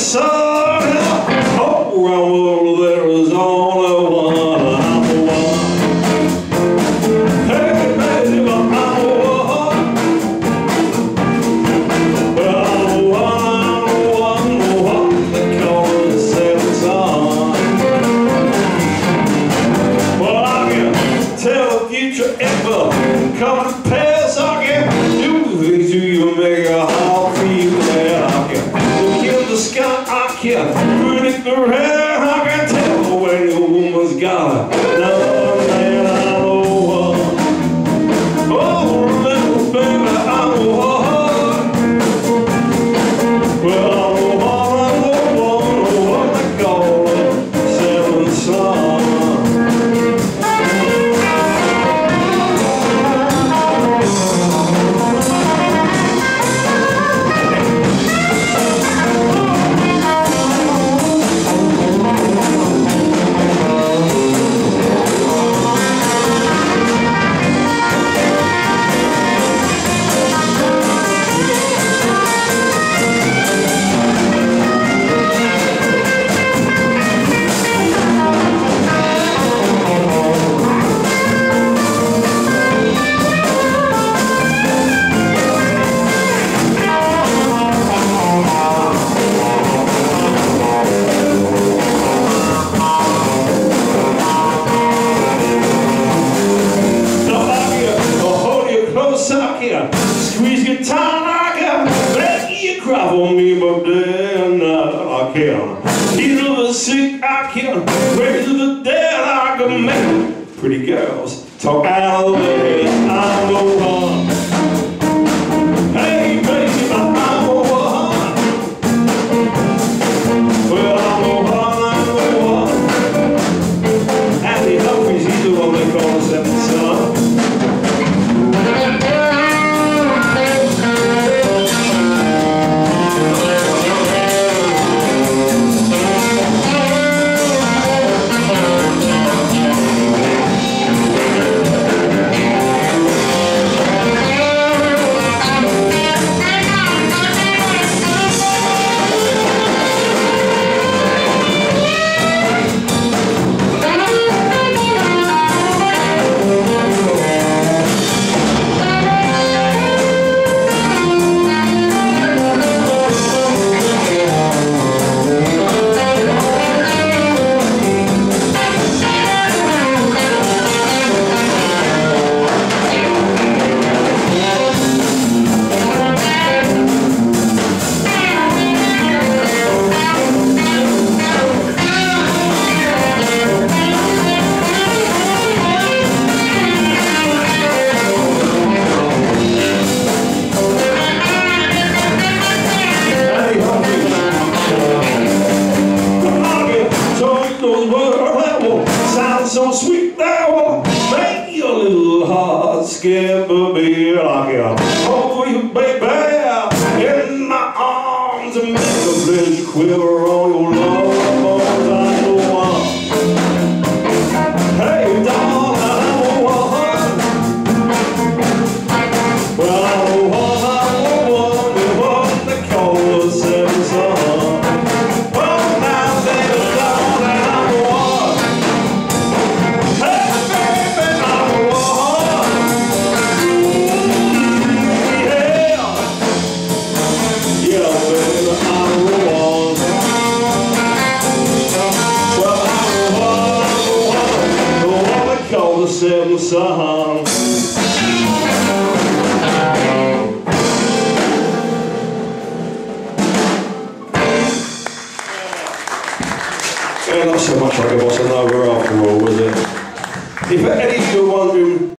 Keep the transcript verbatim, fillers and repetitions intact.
sun. Oh, well, there is only one. I'm the one. Hey, baby, I'm the one. Well, I'm the one, I'm the one, the one that calls the setting sun. Well, I can tell the future ever come to pass. I can do things to you, make a heart feel that I can look in the sky. I can predict the rain. I can tell when your woman's got another man. I'm the one. Oh, little baby, I'm the one. Well, I'm the one, I'm the one, the one they call the seventh son. I can squeeze your tongue, I can make you cry for me, but day and night I can heal the sick, I can raise the dead, I can make pretty girls talk out of the way. I'm the one. Hey baby, I'm the one. Well, I'm the one, I'm the one. Andy Humphreys, he's the one they call the seventh son. So sweet that will make your little heart skip a beat. I can hold you, baby, in my arms and make a bridge quiver on your love. I'm the one. Hey, darling, I'm the one. Well, I'm the one, I'm the one, the one they call the seventh son. Oh, now, baby, darling, I'm the one. The seventh son. Yeah, not so much like a bossa nova after all, was it? If any of you are wondering